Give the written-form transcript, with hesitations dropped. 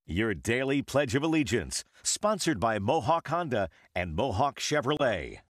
Your daily Pledge of Allegiance, sponsored by Mohawk Honda and Mohawk Chevrolet.